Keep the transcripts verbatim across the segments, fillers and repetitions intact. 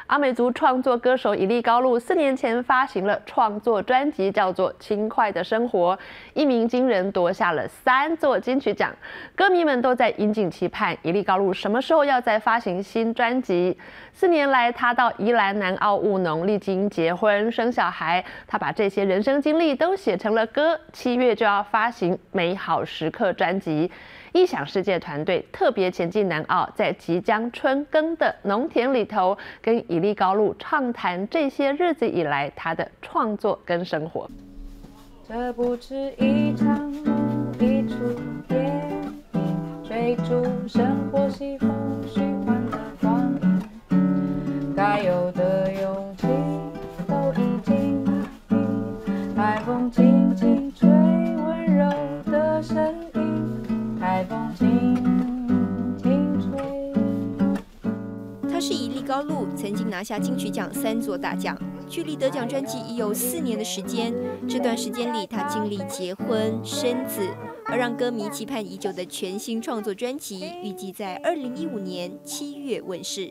阿美族创作歌手伊利高路四年前发行了创作专辑，叫做《轻快的生活》，一鸣惊人，夺下了三座金曲奖。歌迷们都在引颈期盼伊利高路什么时候要再发行新专辑。四年来，他到宜兰南澳务农，历经结婚、生小孩，他把这些人生经历都写成了歌。七月就要发行《美好时刻》专辑。异想世界团队特别前进南澳，在即将春耕的农田里头，跟伊利高路畅谈这些日子以来他的创作跟生活。 这不止一场梦，一出电影，追逐生活西风循环的光阴，该有的勇气都已经拿定，海风轻轻吹，温柔的声音，海风轻轻吹。 他是伊利高路，曾经拿下金曲奖三座大奖，距离得奖专辑已有四年的时间。这段时间里，他经历结婚、生子，而让歌迷期盼已久的全新创作专辑，预计在二零一五年七月问世。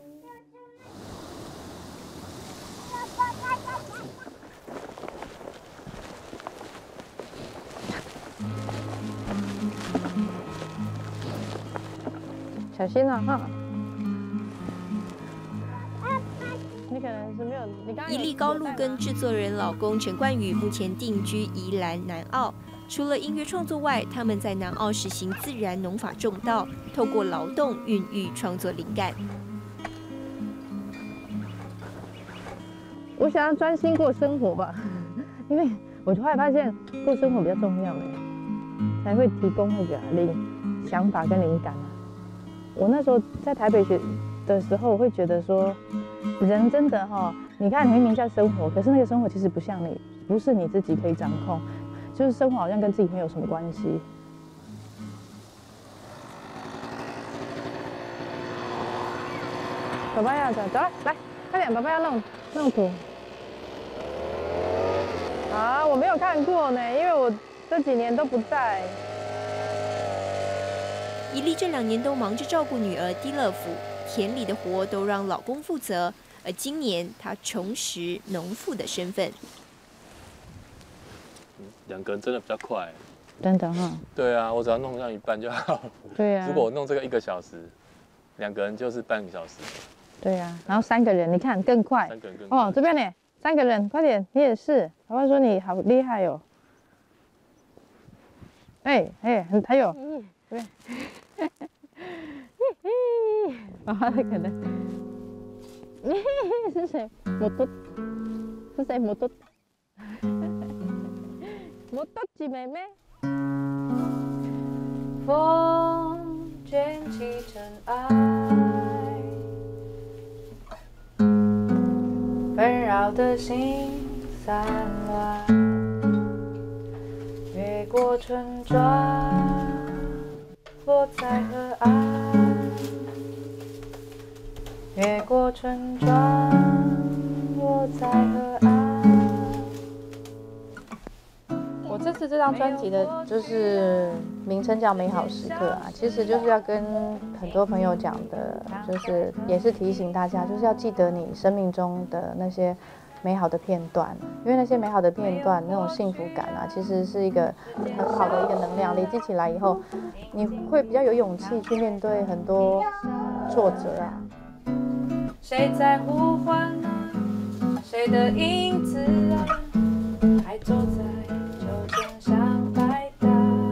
小心啊哈！你可能是没有，你刚刚伊利高路跟制作人老公陈冠宇目前定居宜兰南澳。除了音乐创作外，他们在南澳实行自然农法种稻，透过劳动孕育创作灵感。 我想要专心过生活吧，因为我后来发现过生活比较重要嘞，才会提供那个灵想法跟灵感啊。我那时候在台北学的时候，我会觉得说，人真的哈、哦，你看你明明在生活，可是那个生活其实不像你，不是你自己可以掌控，就是生活好像跟自己没有什么关系。爸爸要走，走来，快点，爸爸要弄弄土。啊，我没有看过呢，因为我这几年都不在。 伊利这两年都忙着照顾女儿迪乐福，田里的活都让老公负责。而今年她重拾农妇的身份。 两个人真的比较快， 真的哈。 对啊，我只要弄上一半就好。 对啊。 如果我弄这个一个小时，两个人就是半个小时。 对啊，然后三个人，你看更快。 三个人更快。 哦，这边呢，三个人，快点，你也是。爸爸说你好厉害哦。哎哎，还有，对。爸爸可能。是谁？摩托？是谁？摩托？摩托姐妹妹。风卷起尘埃，纷扰的心散乱，越过村庄，落在河岸，越过村庄，落在河岸。我这次这张专辑的就是名称叫《美好时刻》啊，其实就是要跟很多朋友讲的，就是也是提醒大家，就是要记得你生命中的那些美好的片段，因为那些美好的片段，那种幸福感啊，其实是一个很好的一个能量，累积起来以后，你会比较有勇气去面对很多挫折啊。谁在呼唤啊？谁的影子啊？还坐在秋千上摆荡。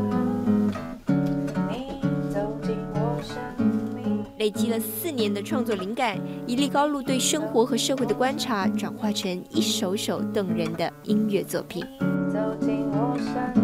你走进我生命。 累积了四年的创作灵感，伊利高路对生活和社会的观察，转化成一首首动人的音乐作品。 走进我生命。